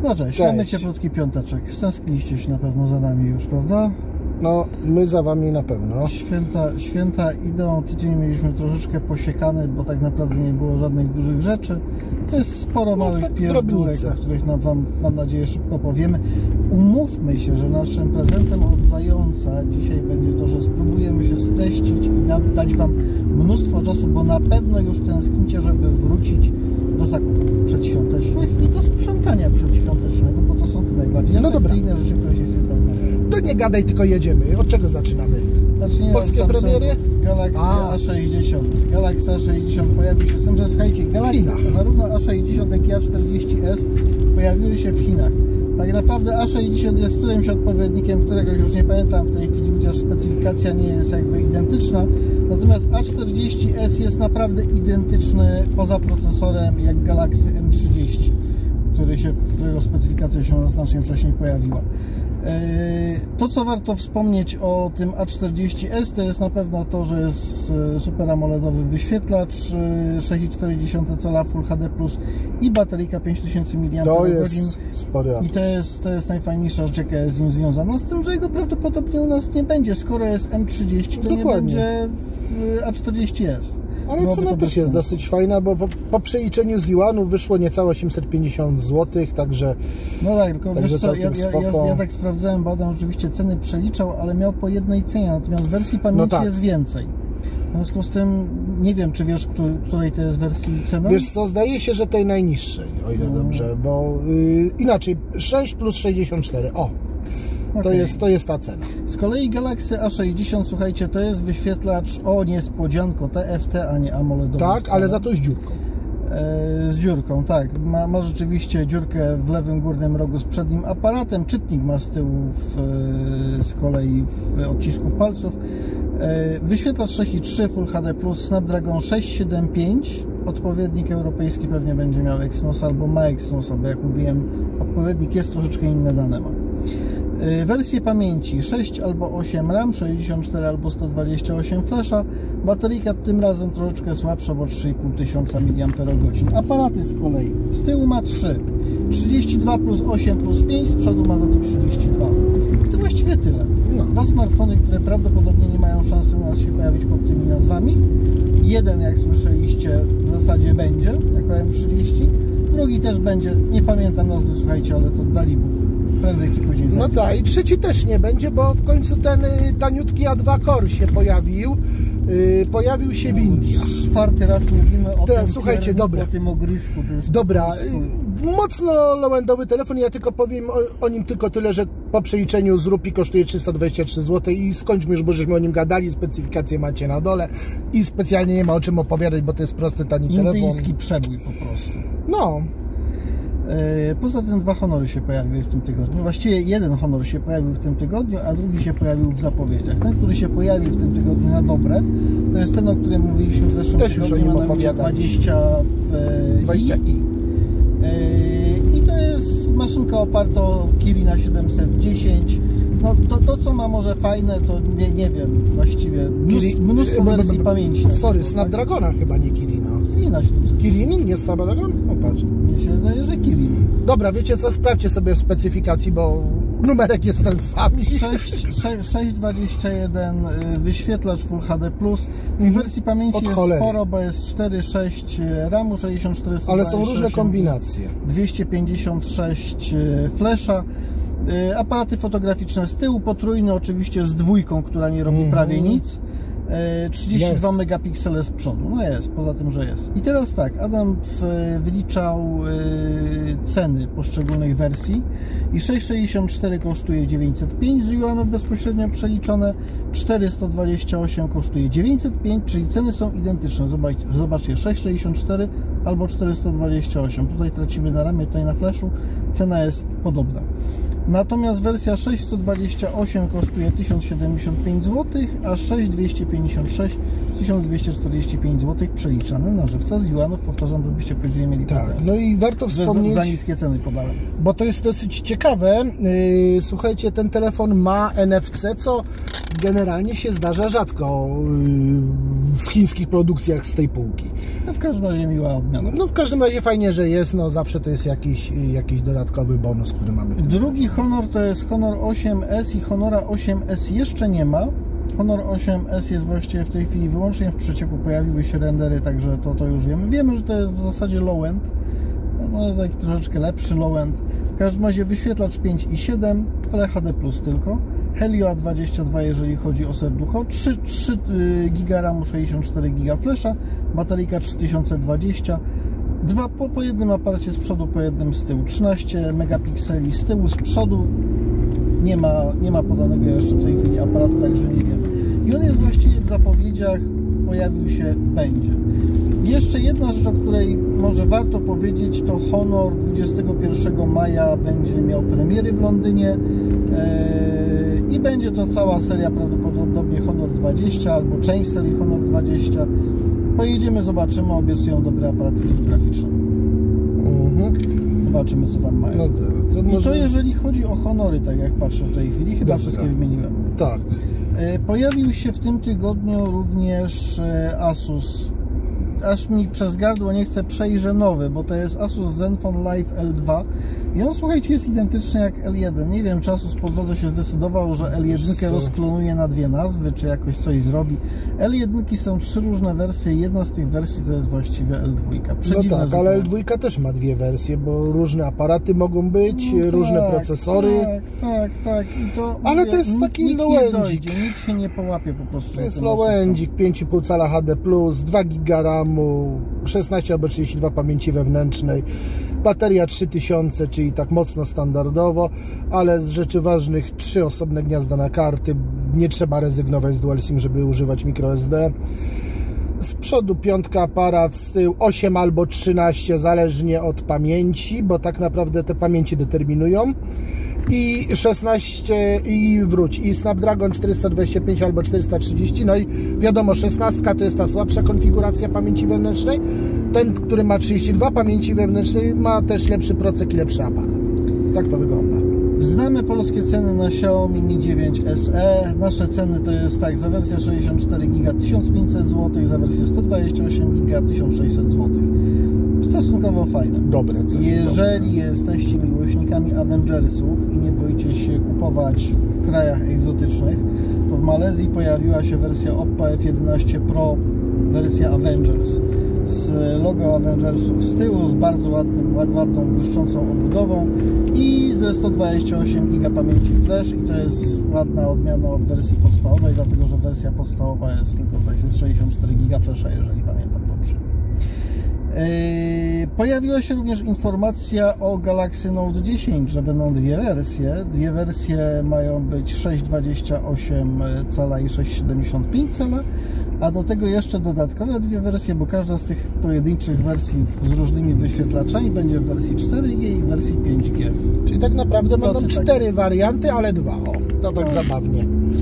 No cześć, mamy cieplutki piąteczek. Stęskniliście się na pewno za nami już, prawda? No, my za wami na pewno. Święta idą, tydzień mieliśmy troszeczkę posiekany, bo tak naprawdę nie było żadnych dużych rzeczy. To jest sporo małych tak pierdółek, o których wam, mam nadzieję, szybko powiemy. Umówmy się, że naszym prezentem od zająca dzisiaj będzie to, że spróbujemy się streścić i dać wam mnóstwo czasu, bo na pewno już tęsknicie, żeby wrócić do zakupów przedświątecznych i do sprzątania przedświątecznego, bo to są te najbardziej atrakcyjne rzeczy, które się święta znajdują. To nie gadaj, tylko jedziemy. Od czego zaczynamy? Zaczniemy polskie od premiery? Galaxy A60. Galaxy A60 pojawił się z tym, że słuchajcie, Galaxy, zarówno A60 jak i A40s pojawiły się w Chinach. Tak naprawdę A60 jest którymś odpowiednikiem, którego już nie pamiętam w tej chwili, chociaż specyfikacja nie jest jakby identyczna. Natomiast A40s jest naprawdę identyczny poza procesorem jak Galaxy M30, którego specyfikacja się znacznie wcześniej pojawiła. To, co warto wspomnieć o tym A40s, to jest na pewno to, że jest super AMOLEDowy wyświetlacz 6,4 cala Full HD+, i bateryjka 5000 mAh. To jest spory i to jest najfajniejsza rzecz, jaka jest z nim związana, z tym, że jego prawdopodobnie u nas nie będzie. Skoro jest M30, to nie będzie A40s. Ale cena też jest dosyć fajna, bo po przeliczeniu z juanu wyszło niecałe 850 zł, także no tak, tylko wiesz co, ja tak sprawdzałem, bo Adam oczywiście ceny przeliczał, ale miał po jednej cenie, natomiast w wersji pamięci jest więcej. W związku z tym nie wiem, czy wiesz, której to jest wersji cena? Wiesz co, zdaje się, że tej najniższej, o ile dobrze, bo inaczej 6 plus 64, to jest ta cena. Z kolei Galaxy A60, słuchajcie, to jest wyświetlacz, niespodzianko, TFT, a nie AMOLEDowy. Tak, ale za to z dziurką. Z dziurką, tak. Ma rzeczywiście dziurkę w lewym górnym rogu z przednim aparatem. Czytnik ma z tyłu z kolei odcisków palców. Wyświetlacz 6,3 Full HD+, Snapdragon 675. Odpowiednik europejski pewnie będzie miał Exynos albo ma Exynos, bo jak mówiłem, odpowiednik jest, troszeczkę inne dane ma. Wersje pamięci 6 albo 8 RAM, 64 albo 128 flasha. Bateryjka tym razem troszeczkę słabsza, bo 3500 mAh. Aparaty z kolei z tyłu ma 3, 32 plus 8 plus 5, z przodu ma za to 32. I to właściwie tyle. Dwa smartfony, które prawdopodobnie nie mają szansy u nas się pojawić pod tymi nazwami. Jeden, jak słyszeliście, w zasadzie będzie jako M30, drugi też będzie, nie pamiętam nazwy, słuchajcie, ale to dali Bóg. Prędzej czy później. No tak, i trzeci też nie będzie, bo w końcu ten taniutki A2 Core się pojawił. Pojawił się w Indiach. Czwarty raz mówimy o tym. Słuchajcie, dobra. O tym ognisku. Dobra, mocno low-endowy telefon, ja tylko powiem o nim tylko tyle, że po przeliczeniu z rupii kosztuje 323 zł i skończmy już, bo żeśmy o nim gadali, specyfikację macie na dole i specjalnie nie ma o czym opowiadać, bo to jest prosty, tani telefon. Indyjski przebój po prostu. No. Poza tym dwa honory się pojawiły w tym tygodniu. Właściwie jeden honor się pojawił w tym tygodniu, a drugi się pojawił w zapowiedziach. Ten, który się pojawi w tym tygodniu na dobre, to jest ten, o którym mówiliśmy w zeszłym tygodniu, mianowicie 20i. I to jest maszynka oparta o Kirina 710. No to co ma może fajne, to nie wiem właściwie. Mnóstwo wersji pamięci. Sorry, Snapdragona chyba, nie Kirina. Kirin, nie Snapdragon? Patrz. Mnie się zdaje, że Kirin. Dobra, wiecie co, sprawdźcie sobie w specyfikacji, bo numerek jest ten sam. 621 wyświetlacz Full HD+. W wersji pamięci jest sporo, bo jest 4,6 RAMu, 64 ale są różne kombinacje. 256 flasha. Aparaty fotograficzne z tyłu, potrójny oczywiście z dwójką, która nie robi prawie nic. 32 megapiksele z przodu. No jest, poza tym, że jest. I teraz tak, Adam wyliczał ceny poszczególnych wersji i 664 kosztuje 905 z juanów bezpośrednio przeliczone, 428 kosztuje 905, czyli ceny są identyczne. Zobaczcie, 664 albo 428. Tutaj tracimy na ramie, tutaj na flashu. Cena jest podobna. Natomiast wersja 628 kosztuje 1075 zł, a 6256 1245 zł przeliczane na żywca z juanów, powtarzam, żebyście później mieli tak. No i warto wspomnieć, za niskie ceny podałem. Bo to jest dosyć ciekawe. Słuchajcie, ten telefon ma NFC, co generalnie się zdarza rzadko w chińskich produkcjach z tej półki. No w każdym razie miła odmiana. No w każdym razie fajnie, że jest, no zawsze to jest jakiś dodatkowy bonus, który mamy w tym. Drugi Honor to jest Honor 8S i Honora 8S jeszcze nie ma. Honor 8S jest właściwie w tej chwili wyłącznie w przecieku, pojawiły się rendery, także to już wiemy. Wiemy, że to jest w zasadzie low-end, no taki troszeczkę lepszy low-end. W każdym razie wyświetlacz 5,7, ale HD Plus tylko. Helio A22, jeżeli chodzi o serducho, 3 GB RAMu, 64 GB flasha, bateryjka 3020, dwa po jednym aparacie z przodu, po jednym z tyłu, 13 megapikseli z tyłu, z przodu nie ma podanego jeszcze w tej chwili aparatu, także nie wiem. I on jest właściwie w zapowiedziach, pojawił się, będzie. Jeszcze jedna rzecz, o której może warto powiedzieć, to Honor 21 maja będzie miał premiery w Londynie i będzie to cała seria, prawdopodobnie Honor 20 albo część serii Honor 20. Pojedziemy, zobaczymy, obiecują dobre aparaty fotograficzne. Zobaczymy, co tam mają. I to jeżeli chodzi o Honory, tak jak patrzę w tej chwili, chyba wszystkie wymieniłem. Tak. Pojawił się w tym tygodniu również Asus. Aż mi przez gardło nie chce przejrzeć nowy, bo to jest Asus Zenfone Live L2 i on, słuchajcie, jest identyczny jak L1. Nie wiem, czy Asus po drodze się zdecydował, że L1 rozklonuje na dwie nazwy, czy jakoś coś zrobi. L1 są 3 różne wersje, jedna z tych wersji to jest właściwie L2. No tak, ale L2 też ma dwie wersje, bo różne aparaty mogą być, różne procesory. Tak. I to, ale mówię, to jest taki low-endzik. Nikt się nie połapie po prostu. To jest low-endzik, 5,5 cala HD+, 2 GB RAMu, 16 albo 32 pamięci wewnętrznej, bateria 3000, czyli tak mocno standardowo, ale z rzeczy ważnych 3 osobne gniazda na karty, nie trzeba rezygnować z Dual SIM, żeby używać microSD. Z przodu 5 aparat, z tyłu 8 albo 13, zależnie od pamięci, bo tak naprawdę te pamięci determinują. I 16 i Snapdragon 425 albo 430, no i wiadomo, 16 to jest ta słabsza konfiguracja pamięci wewnętrznej. Ten, który ma 32 pamięci wewnętrznej, ma też lepszy procek i lepszy aparat. Tak to wygląda. Znamy polskie ceny na Xiaomi Mi 9 SE. Nasze ceny to jest tak, za wersję 64 GB 1500 zł, za wersję 128 GB 1600 zł. Stosunkowo fajne. Dobre ceny. Jeżeli jesteście miłośnikami Avengersów i nie boicie się kupować w krajach egzotycznych, to w Malezji pojawiła się wersja Oppo F11 Pro, wersja Avengers z logo Avengersów z tyłu, z bardzo ładną, błyszczącą obudową i ze 128 GB pamięci flash, i to jest ładna odmiana od wersji podstawowej, dlatego że wersja podstawowa jest tylko 64 GB flasha, jeżeli pamiętam dobrze. Pojawiła się również informacja o Galaxy Note 10, że będą dwie wersje. Dwie wersje mają być 6,28 cala i 6,75 cala, a do tego jeszcze dodatkowe dwie wersje, bo każda z tych pojedynczych wersji z różnymi wyświetlaczami będzie w wersji 4G i w wersji 5G. Czyli tak naprawdę będą 4 warianty, ale 2. O, to tak zabawnie.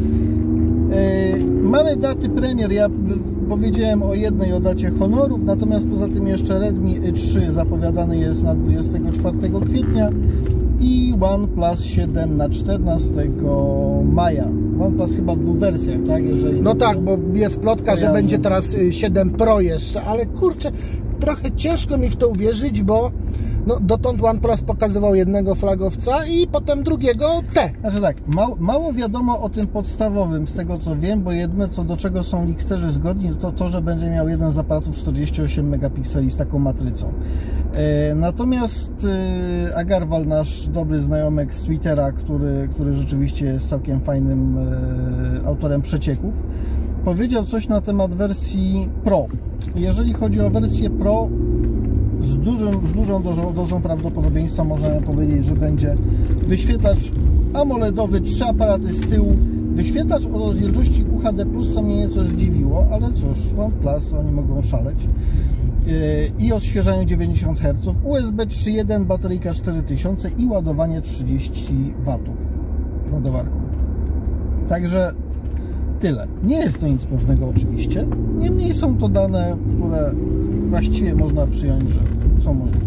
Mamy daty premier. Ja powiedziałem o jednej, o dacie Honorów, natomiast poza tym jeszcze Redmi 3 zapowiadany jest na 24 kwietnia i OnePlus 7 na 14 maja. OnePlus chyba w 2 wersjach, tak? Jeżeli no tak, bo jest plotka, że będzie teraz 7 Pro jeszcze, ale kurczę, trochę ciężko mi w to uwierzyć, bo no, dotąd OnePlus pokazywał jednego flagowca i potem drugiego T. Znaczy tak, mało wiadomo o tym podstawowym, z tego co wiem, bo jedne, co do czego są leaksterzy zgodni, to że będzie miał jeden z aparatów 48 megapikseli z taką matrycą. Natomiast Agarwal, nasz dobry znajomek z Twittera, który rzeczywiście jest całkiem fajnym autorem przecieków, powiedział coś na temat wersji Pro. Jeżeli chodzi o wersję Pro, z dużą dozą prawdopodobieństwa możemy powiedzieć, że będzie wyświetlacz AMOLEDowy, 3 aparaty z tyłu, wyświetlacz o rozdzielczości UHD+, co mnie nieco zdziwiło, ale cóż, OnePlus, oni mogą szaleć, i odświeżanie 90 Hz, USB 3.1, bateryjka 4000 i ładowanie 30 W ładowarką. Także tyle. Nie jest to nic pewnego oczywiście, niemniej są to dane, które właściwie można przyjąć, że są możliwe.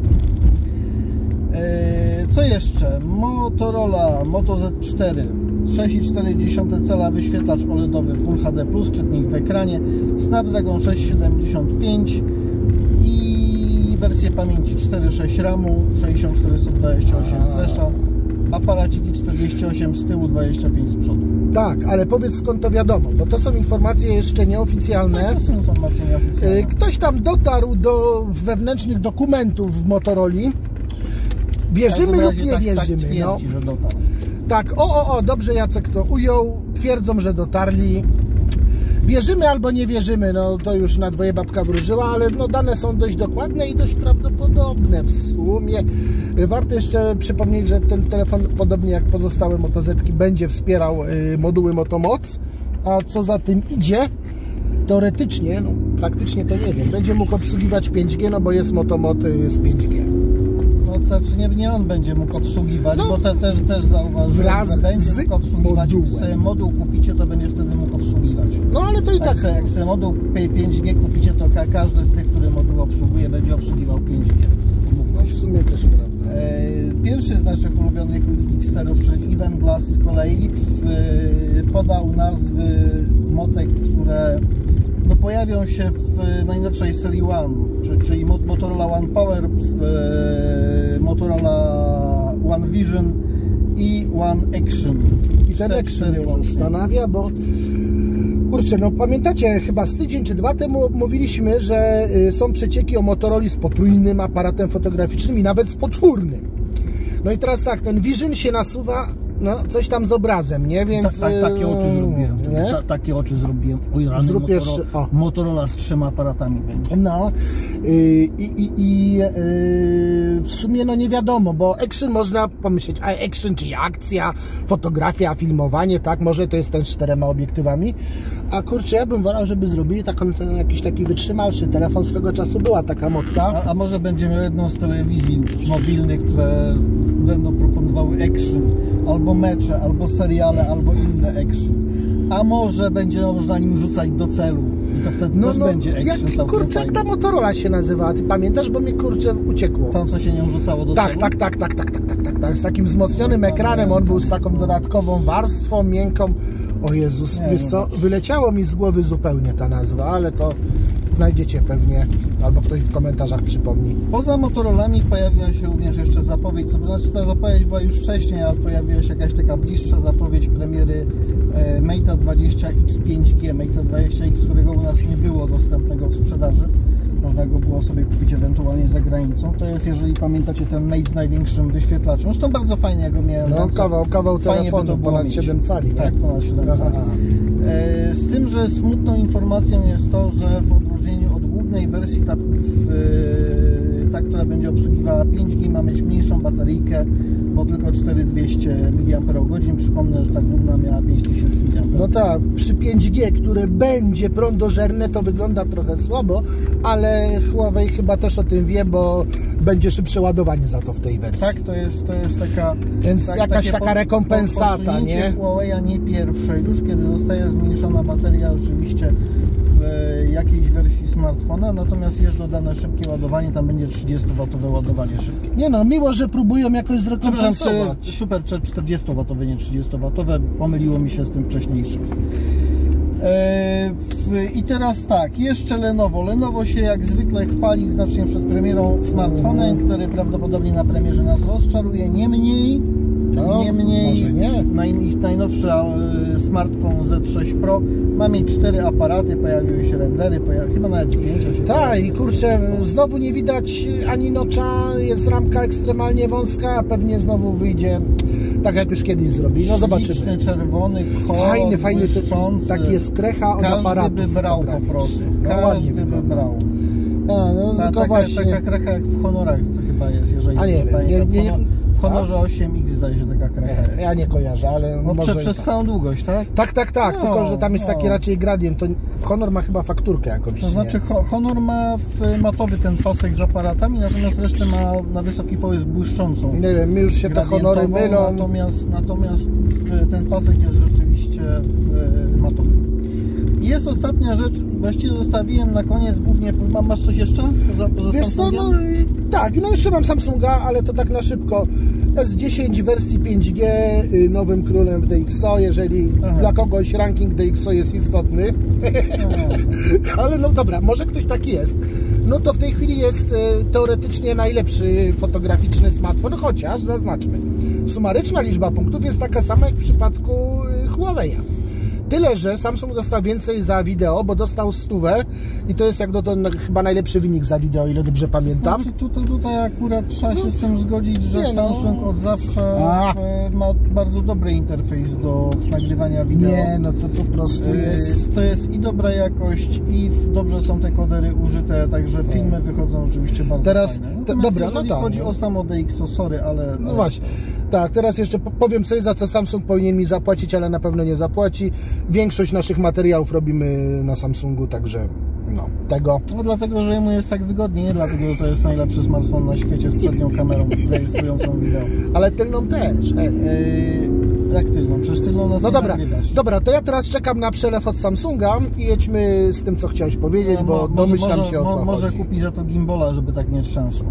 Co jeszcze? Motorola Moto Z4 6,4 cala, wyświetlacz OLEDowy Full HD+, czytnik w ekranie, Snapdragon 675 i wersję pamięci 4.6 RAMu, 6428 flasha, aparaciki 48 z tyłu, 25 z przodu. Tak, ale powiedz skąd to wiadomo, bo to są informacje jeszcze nieoficjalne. Tak, to są informacje nieoficjalne. Ktoś tam dotarł do wewnętrznych dokumentów w Motoroli. Wierzymy lub nie wierzymy. Tak twierdzi, że dotarł. Tak, dobrze Jacek to ujął, twierdzą, że dotarli. Wierzymy albo nie wierzymy, no to już na dwoje babka wróżyła, ale no dane są dość dokładne i dość prawdopodobne w sumie. Warto jeszcze przypomnieć, że ten telefon, podobnie jak pozostałe Moto Z-ki, będzie wspierał moduły Motomoc, a co za tym idzie, teoretycznie, no praktycznie to nie wiem, będzie mógł obsługiwać 5G, no bo jest Motomod z 5G. No znaczy nie on będzie mógł obsługiwać, no, bo też zauważyłem, że będzie mógł obsługiwać. modułem. Jak sobie moduł kupicie, to będzie wtedy mógł obsługiwać. No ale to i tak. Jak sobie moduł 5G kupicie, to każdy z tych, który moduł obsługuje, będzie obsługiwał 5G. No w sumie też prawda. Pierwszy z naszych ulubionych Xterów, czyli Even Blast, z kolei podał nazwy motek, które no, pojawią się w najnowszej serii One, czyli Motorola One Power, Motorola One Vision i One Action. I ten Action mnie zastanawia, bo kurczę, no pamiętacie, chyba z tydzień czy dwa temu mówiliśmy, że są przecieki o Motoroli z potrójnym aparatem fotograficznym i nawet z poczwórnym. No i teraz tak, ten Vision się nasuwa, no coś tam z obrazem, nie? Więc takie oczy zrobiłem. Takie oczy zrobiłem. Oj, rany, Motorola z 3 aparatami będzie. No w sumie no nie wiadomo, bo Action można pomyśleć, a Action, czyli akcja, fotografia, filmowanie, tak? Może to jest ten z 4 obiektywami. A kurczę, ja bym wolał, żeby zrobili jakiś taki wytrzymalszy telefon. Swego czasu była taka motka. A może będziemy jedną z telewizji mobilnych, które będą proponowały Action, albo mecze, albo seriale, albo inne Action. A może będzie można nim rzucać do celu i to wtedy też będzie Action całkiem kurczę, fajny. Jak ta Motorola się nazywała? Ty pamiętasz, bo mi kurczę uciekło. Tam, co się nią rzucało do celu? Tak. Z takim wzmocnionym ekranem, on był z taką dodatkową warstwą miękką. O Jezus, wiesz co, wyleciało mi z głowy zupełnie ta nazwa, ale to znajdziecie pewnie, albo ktoś w komentarzach przypomni. Poza Motorolami pojawiła się również jeszcze zapowiedź, co znaczy ta zapowiedź była już wcześniej, ale pojawiła się jakaś taka bliższa zapowiedź premiery Mate'a 20X 5G, Mate'a 20X, którego u nas nie było dostępnego w sprzedaży. Można go było sobie kupić ewentualnie za granicą. To jest, jeżeli pamiętacie, ten Mate z największym wyświetlaczem. Zresztą bardzo fajnie, jak go miałem. No kawał telefonu, ponad 7 cali, nie? Tak, ponad 7 cali. Z tym, że smutną informacją jest to, że w odróżnieniu od głównej wersji ta, która będzie obsługiwała 5G, ma mieć mniejszą bateryjkę, bo tylko 4200 mAh. Przypomnę, że ta główna miała 5000 mAh. No tak, przy 5G, które będzie prądożerne, to wygląda trochę słabo, ale Huawei chyba też o tym wie, bo będzie szybsze ładowanie za to w tej wersji. Tak, to jest taka... Więc jakaś taka rekompensata, nie? Huawei nie pierwsze, już kiedy zostaje zmniejszona bateria rzeczywiście w jakiejś wersji smartfona, natomiast jest dodane szybkie ładowanie, tam będzie 30W ładowanie szybkie. Nie no, miło, że próbują jakoś zrekompensować. Super 40W, nie 30W, pomyliło mi się z tym wcześniejszym. I teraz tak, jeszcze Lenovo. Lenovo się jak zwykle chwali znacznie przed premierą smartfonem, który prawdopodobnie na premierze nas rozczaruje. Niemniej może nie. Ich najnowszy smartfon Z6 Pro ma mieć 4 aparaty, pojawiły się rendery, chyba nawet zdjęcia się. Tak, i kurczę, znowu nie widać ani nocza, jest ramka ekstremalnie wąska, a pewnie znowu wyjdzie tak jak już kiedyś zrobi. No zobaczymy. Czerwony kolor, fajny, taki jest krecha od aparatu. Każdy by brał po prostu. Każdy by brał. Taka krecha jak w Honorach to chyba jest, jeżeli a nie wiem, Honorze 8X zdaje się taka kracha jest. Ja nie kojarzę, ale może przez całą długość, tak? Tak, No, tylko że tam jest taki raczej gradient. To Honor ma chyba fakturkę jakąś. To znaczy Honor ma matowy ten pasek z aparatami, natomiast resztę ma na wysoki połysk błyszczącą. Nie wiem, mi już się te Honory mylą. Natomiast ten pasek jest rzeczywiście matowy. Jest ostatnia rzecz, właściwie zostawiłem na koniec głównie, masz coś jeszcze? Wiesz co, no tak, no jeszcze mam Samsunga, ale to tak na szybko. S10 w wersji 5G, nowym królem w DxO, jeżeli dla kogoś ranking DxO jest istotny. Ale no dobra, może ktoś taki jest. No to w tej chwili jest teoretycznie najlepszy fotograficzny smartfon, chociaż zaznaczmy, sumaryczna liczba punktów jest taka sama jak w przypadku Huawei'a. Tyle, że Samsung dostał więcej za wideo, bo dostał 100 i to jest jak dotąd chyba najlepszy wynik za wideo, ile dobrze pamiętam. Znaczy, tutaj akurat trzeba się z tym zgodzić, że Samsung od zawsze ma bardzo dobry interfejs do nagrywania wideo. Nie, no to po prostu jest... To jest i dobra jakość, i dobrze są te kodery użyte, także filmy wychodzą oczywiście bardzo fajne. Dobra, jeżeli chodzi o samo DxO, sorry, ale... No właśnie. Tak, teraz jeszcze powiem coś, za co Samsung powinien mi zapłacić, ale na pewno nie zapłaci. Większość naszych materiałów robimy na Samsungu, także no, tego. No dlatego, że mu jest tak wygodnie, nie dlatego, że to jest najlepszy smartfon na świecie z przednią kamerą rejestrującą wideo. Ale tylną też. Jak tylną? Przecież tylną nas no dobra, to ja teraz czekam na przelew od Samsunga i jedźmy z tym, co chciałeś powiedzieć, bo domyślam się, o co może chodzi. kupi za to gimbala, żeby tak nie trzęsło.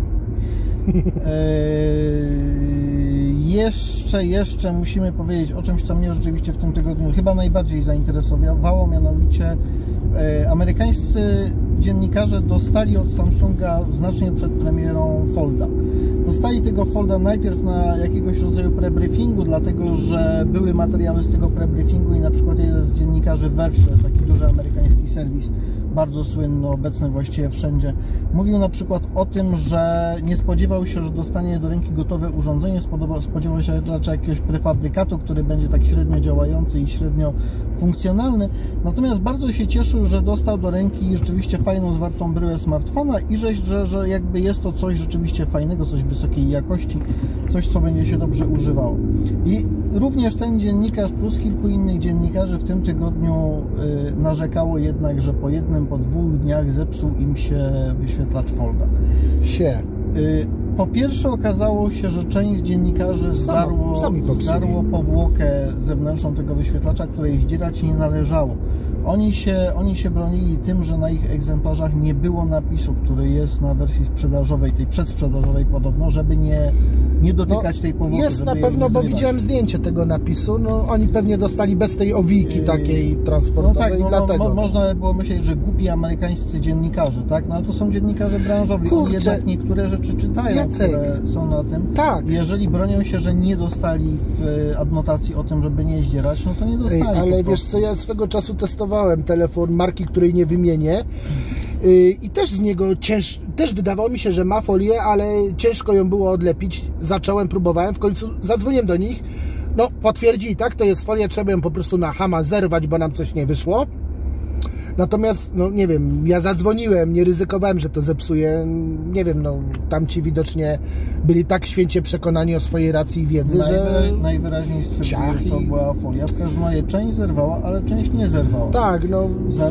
Jeszcze musimy powiedzieć o czymś, co mnie rzeczywiście w tym tygodniu chyba najbardziej zainteresowało, mianowicie amerykańscy dziennikarze dostali od Samsunga znacznie przed premierą Folda. Dostali tego Folda najpierw na jakiegoś rodzaju prebriefingu, dlatego że były materiały z tego prebriefingu i na przykład jeden z dziennikarzy Verge, to jest taki duży amerykański serwis, bardzo słynny, obecny właściwie wszędzie, mówił na przykład o tym, że nie spodziewał się, że dostanie do ręki gotowe urządzenie, spodziewał się raczej jakiegoś prefabrykatu, który będzie tak średnio działający i średnio funkcjonalny, natomiast bardzo się cieszył, że dostał do ręki rzeczywiście fajną, zwartą bryłę smartfona i że jakby jest to coś rzeczywiście fajnego, coś wysokiej jakości, coś, co będzie się dobrze używało. I również ten dziennikarz plus kilku innych dziennikarzy w tym tygodniu narzekało jednak, że po jednym, po 2 dniach zepsuł im się wyświetlacz Folda. Po pierwsze okazało się, że część z dziennikarzy zdarło powłokę zewnętrzną tego wyświetlacza, której zdzierać nie należało. Oni się bronili tym, że na ich egzemplarzach nie było napisu, który jest na wersji sprzedażowej, tej przedsprzedażowej podobno, żeby nie dotykać tej powłoki. Jest na pewno, bo widziałem zdjęcie tego napisu, no oni pewnie dostali bez tej owijki takiej transportowej. No tak, dlatego. Można było myśleć, że głupi amerykańscy dziennikarze, tak? No ale to są dziennikarze branżowi, oni jednak niektóre rzeczy czytają, które są na tym. Tak. Jeżeli bronią się, że nie dostali w adnotacji o tym, żeby nie zdzierać, no to nie dostali. Ale wiesz co, ja swego czasu testowałem telefon marki, której nie wymienię i też z niego też wydawało mi się, że ma folię, ale ciężko ją było odlepić. Próbowałem, w końcu zadzwoniłem do nich, no potwierdzili, tak, to jest folia, trzeba ją po prostu na chama zerwać, bo nam coś nie wyszło. Natomiast, no nie wiem, ja zadzwoniłem, nie ryzykowałem, że to zepsuje, nie wiem, no tamci widocznie byli tak święcie przekonani o swojej racji i wiedzy, że... Najwyraźniej stwierdzili, że to była folia, w każdym razie część zerwała, ale część nie zerwała. Tak, no...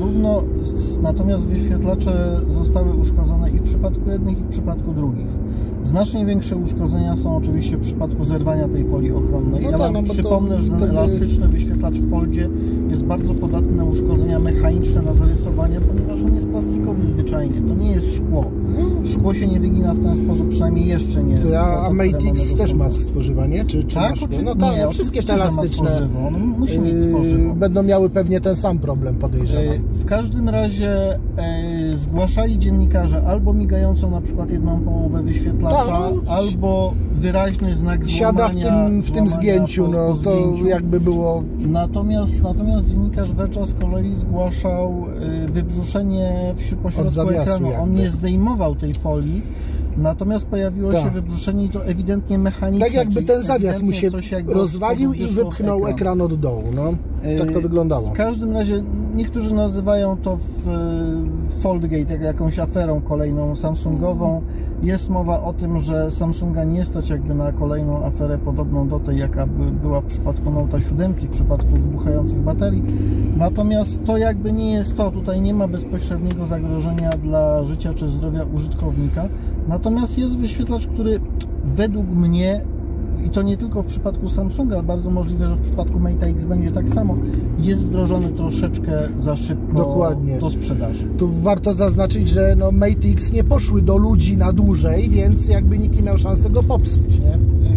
Natomiast wyświetlacze zostały uszkodzone i w przypadku jednych, i w przypadku drugich. Znacznie większe uszkodzenia są oczywiście w przypadku zerwania tej folii ochronnej. Ja wam przypomnę, że ten elastyczny wyświetlacz w Foldzie jest bardzo podatny na uszkodzenia mechaniczne, na zarysowania, ponieważ on jest plastikowy zwyczajnie. To nie jest szkło. Szkło się nie wygina w ten sposób, przynajmniej jeszcze nie. A Mate X też ma stworzywo, nie? Czy tak, no tak, nie, wszystkie te elastyczne musi mieć tworzywo. Będą miały pewnie ten sam problem, podejrzewam. W każdym razie zgłaszali dziennikarze albo migającą na przykład jedną połowę wyświetlacza, albo wyraźny znak złamania. Siada w tym zgięciu, no to jakby było... Natomiast dziennikarz Verge'a z kolei zgłaszał wybrzuszenie pośrodku ekranu. On nie zdejmował tej folii, natomiast pojawiło się wybrzuszenie i to ewidentnie mechaniczne. Tak jakby ten zawias mu się rozwalił i wypchnął ekran od dołu. No. Tak to wyglądało. W każdym razie niektórzy nazywają to w Foldgate, jak jakąś aferą kolejną samsungową. Jest mowa o tym, że Samsunga nie stać jakby na kolejną aferę podobną do tej, jaka była w przypadku Note'a 7, w przypadku wybuchających baterii. Natomiast to jakby nie jest to, tutaj nie ma bezpośredniego zagrożenia dla życia czy zdrowia użytkownika. Natomiast jest wyświetlacz, który według mnie, i to nie tylko w przypadku Samsunga, bardzo możliwe, że w przypadku Mate X będzie tak samo, jest wdrożony troszeczkę za szybko. Dokładnie. Do sprzedaży. Tu warto zaznaczyć, że no Mate X nie poszły do ludzi na dłużej, więc jakby nikt nie miał szansy go popsuć, nie?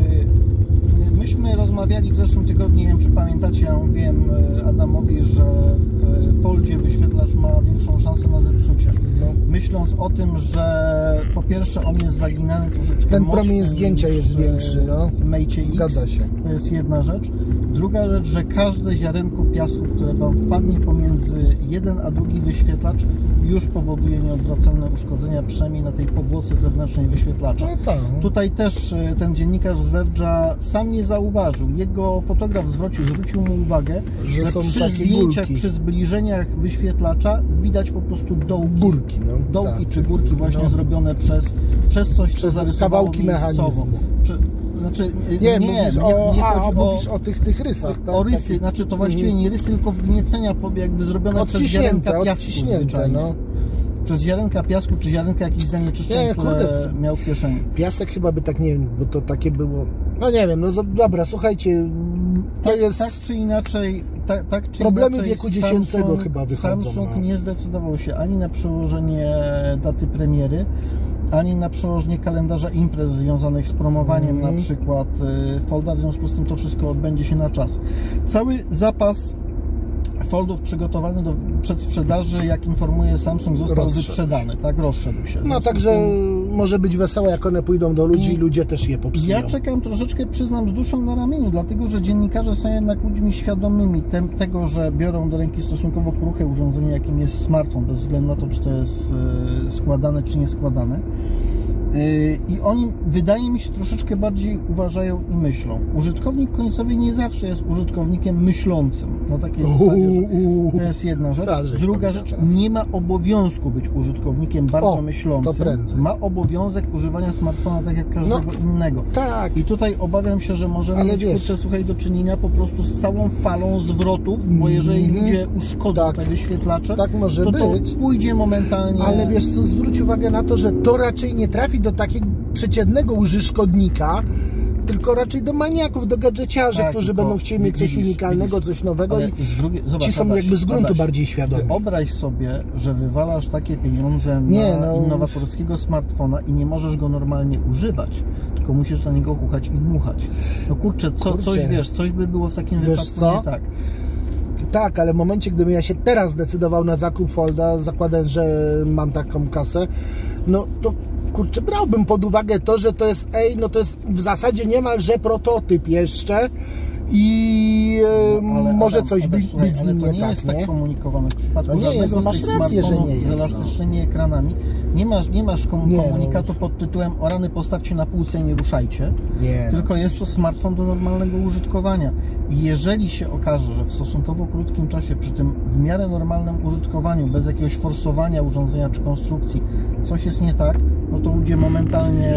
Myśmy rozmawiali w zeszłym tygodniu, nie wiem czy pamiętacie, ja mówiłem Adamowi, że w Foldzie wyświetlacz ma większą szansę na zepsucie. No. Myśląc o tym, że po pierwsze on jest zaginany troszeczkę. Ten promień zgięcia jest większy, no. W Mate X. Zgadza się. To jest jedna rzecz. Druga rzecz, że każde ziarenko piasku, które Wam wpadnie pomiędzy jeden a drugi wyświetlacz, już powoduje nieodwracalne uszkodzenia, przynajmniej na tej powłoce zewnętrznej wyświetlacza. No tak. Tutaj też ten dziennikarz z Verge'a sam nie zauważył. Jego fotograf zwrócił mu uwagę, że są przy takie zdjęciach, górki. przy zbliżeniach wyświetlacza widać po prostu dołki. Górki, no. Dołki tak. czy górki właśnie zrobione przez coś, co zarysowało kawałki mechanizmu. Znaczy, mówisz o tych rysach, tak? O rysy, Taki... znaczy to właściwie nie rysy, tylko wgniecenia jakby zrobione przez ziarenka piasku zwyczajnie. No. Przez ziarenka piasku, czy ziarenka jakichś zanieczyszczeń, które miał w kieszeni. Piasek chyba by tak, nie wiem, bo to takie było... No nie wiem, no dobra, słuchajcie, to jest... Tak czy inaczej... Problemy wieku dziecięcego chyba wychodzą. Samsung nie zdecydował się ani na przełożenie daty premiery, ani na przełożenie kalendarza imprez związanych z promowaniem na przykład Folda, w związku z tym to wszystko odbędzie się na czas. Cały zapas Foldów przygotowany do przedsprzedaży, jak informuje Samsung, został wyprzedany, tak? Rozszedł się. No także może być wesoło, jak one pójdą do ludzi i ludzie też je popsują. Ja czekam troszeczkę, przyznam, z duszą na ramieniu, dlatego że dziennikarze są jednak ludźmi świadomymi tego, że biorą do ręki stosunkowo kruche urządzenie, jakim jest smartfon, bez względu na to, czy to jest składane, czy nie składane. I oni, wydaje mi się, troszeczkę bardziej uważają i myślą. Użytkownik końcowy nie zawsze jest użytkownikiem myślącym. No takie zasadzie, że to jest jedna rzecz. Druga rzecz, nie ma obowiązku być użytkownikiem bardzo myślącym. Ma obowiązek używania smartfona tak jak każdego innego. Tak. I tutaj obawiam się, że możemy mieć, słuchaj, do czynienia po prostu z całą falą zwrotów, bo jeżeli ludzie uszkodzą te wyświetlacze, może to pójdzie momentalnie. Ale wiesz co, zwróć uwagę na to, że to raczej nie trafi do takiego przeciętnego użytkownika, tylko raczej do maniaków, do gadżeciarzy, którzy będą chcieli mieć coś unikalnego, coś nowego i ci są jakby z gruntu bardziej świadomi. Wyobraź sobie, że wywalasz takie pieniądze na innowatorskiego smartfona i nie możesz go normalnie używać, tylko musisz na niego chuchać i dmuchać. No kurczę, coś by było w takim wypadku nie tak. Tak, ale w momencie, gdybym ja się teraz zdecydował na zakup Folda, zakładając, że mam taką kasę, no to kurczę, brałbym pod uwagę to, że to jest, to jest w zasadzie niemalże prototyp jeszcze i może coś być z nim nie tak, nie jest tak komunikowane. W przypadku żadnego z tych smartfonów z elastycznymi ekranami nie masz komunikatu pod tytułem o rany, postawcie na półce i nie ruszajcie, tylko jest to smartfon do normalnego użytkowania. I jeżeli się okaże, że w stosunkowo krótkim czasie, przy tym w miarę normalnym użytkowaniu, bez jakiegoś forsowania urządzenia czy konstrukcji, coś jest nie tak, no to ludzie momentalnie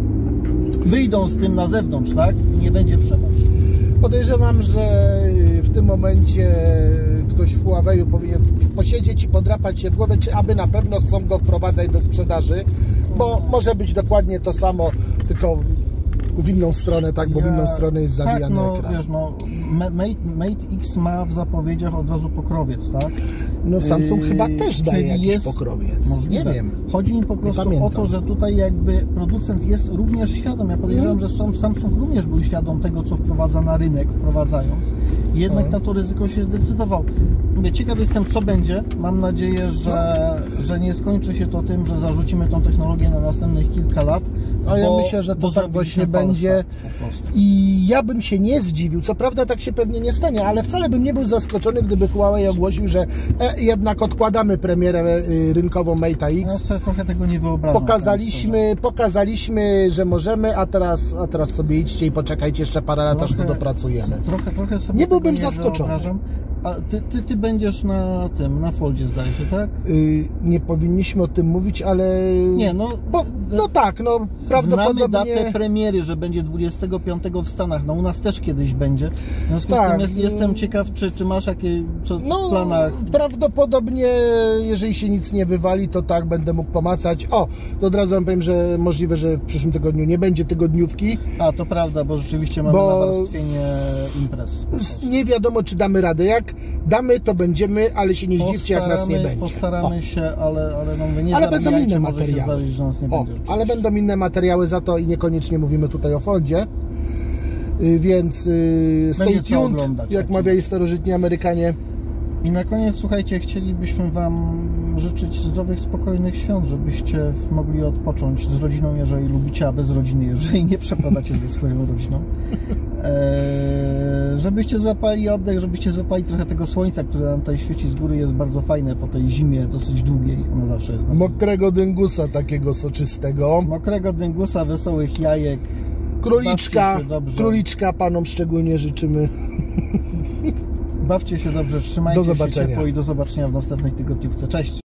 wyjdą z tym na zewnątrz, tak? I nie będzie przebacz. Podejrzewam, że w tym momencie ktoś w Huawei'u powinien posiedzieć i podrapać się w głowę, czy aby na pewno chcą go wprowadzać do sprzedaży, bo może być dokładnie to samo, tylko w inną stronę, tak, bo w inną stronę jest zawijany ekran. Wiesz, Mate X ma w zapowiedziach od razu pokrowiec, tak? No Samsung chyba też daje jakiś pokrowiec. Możliwe. Nie wiem. Chodzi mi po prostu o to, że tutaj jakby producent jest również świadom. Ja podejrzewam, że Samsung również był świadom tego, co wprowadza na rynek, wprowadzając. I jednak na to ryzyko się zdecydował. Mówię, ciekaw jestem, co będzie. Mam nadzieję, że nie skończy się to tym, że zarzucimy tą technologię na następnych kilka lat. A ja myślę, że to tak właśnie będzie. I ja bym się nie zdziwił. Co prawda tak się pewnie nie stanie, ale wcale bym nie był zaskoczony, gdyby Huawei ogłosił, że jednak odkładamy premierę rynkową Mate'a X. Ja sobie trochę tego nie wyobrażam. Pokazaliśmy, że możemy, a teraz sobie idźcie i poczekajcie jeszcze parę lat, aż to dopracujemy. Trochę sobie nie byłbym zaskoczony. A ty będziesz na tym, na Foldzie, zdaje się, tak? Nie powinniśmy o tym mówić, ale... Nie, no... No tak, no prawdopodobnie... Znamy datę premiery, że będzie 25 w Stanach, no u nas też kiedyś będzie. W związku Tak. z tym jestem ciekaw, czy masz jakieś w planach? Prawdopodobnie, jeżeli się nic nie wywali, to tak, będę mógł pomacać. O, to od razu wam powiem, że możliwe, że w przyszłym tygodniu nie będzie tygodniówki. A, to prawda, bo rzeczywiście mamy nawarstwienie imprez. Nie wiadomo, czy damy radę. Jak damy, to będziemy, ale się nie zdziwcie, jak nas nie będzie. Postaramy się, ale no mówię, nie ale będą inne może materiały. się zdarzyć, że nas nie będzie. Ale będą inne materiały za to i niekoniecznie mówimy tutaj o Foldzie. Więc stay tuned, jak mawiali starożytni Amerykanie. I na koniec, słuchajcie, chcielibyśmy Wam życzyć zdrowych, spokojnych świąt, żebyście mogli odpocząć z rodziną, jeżeli lubicie, a bez rodziny, jeżeli nie przepadacie ze swoją rodziną. Żebyście złapali oddech, żebyście złapali trochę tego słońca, które nam tutaj świeci z góry, jest bardzo fajne po tej zimie, dosyć długiej. Ona zawsze jest. Mokrego dyngusa takiego soczystego. Mokrego dyngusa, wesołych jajek. Króliczka panom szczególnie życzymy. Bawcie się dobrze, trzymajcie się ciepło i do zobaczenia w następnej tygodniówce. Cześć!